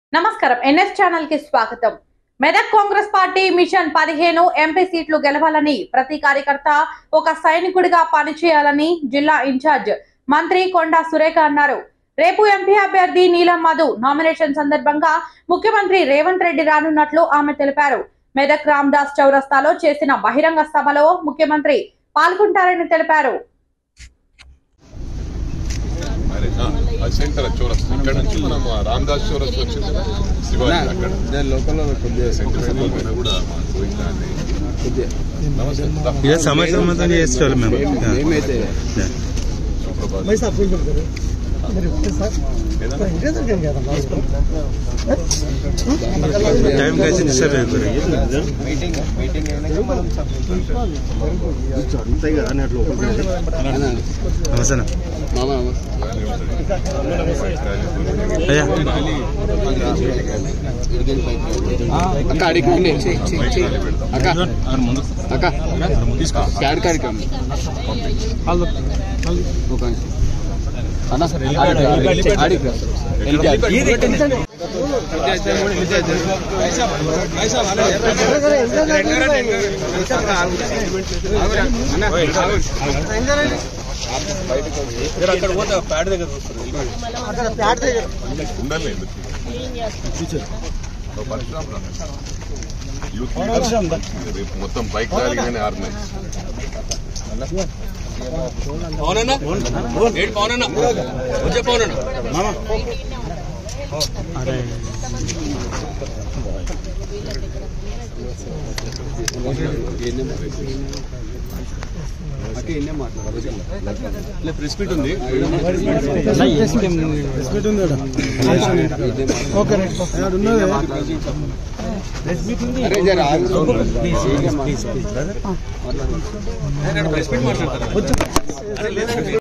నమస్కారం NS channel కి స్వాగతం। Medak Congress party mission 15 MP సీట్లు గెలవాలని ప్రతి కార్యకర్త ఒక సైనికుడిగా పనిచేయాలని జిల్లా ఇన్ఛార్జ్ మంత్రి కొండా సురేఖ అన్నారు। రేపు ఎంపీ అభ్యర్థి నీలం మధు నామినేషన్ సందర్భంగా ముఖ్యమంత్రి రేవంత్ రెడ్డి రానున్నట్లు ఆమె తెలిపారు। మెదక్ రామదాస్ చౌరస్తాలో చేసిన బహిరంగ సభలో ముఖ్యమంత్రి పాల్గొంటారని తెలిపారు। సెంటర్ చౌరస్తా ఇక్కడ నుంచి మనం రామదాస్ చౌరస్తా వచ్చింది శివాజీ అక్కడ లోకల్లో కొద్దిగా సెంటర్ పైన కూడా సమాచారం చేసేవాళ్ళం మేము ఏమైతే टाइम कैसे डिस्टर्ब అన్నా సార్ మొత్తం బైక్ ర్యాలీ కానీ ఆర్గనైజ్ పవనన్నా ఏడు పవనన్నా వచ్చే పవనన్నా ప్రెస్ మీట్ ఉంది ప్రెస్ మీట్ మాట్లాడతారు।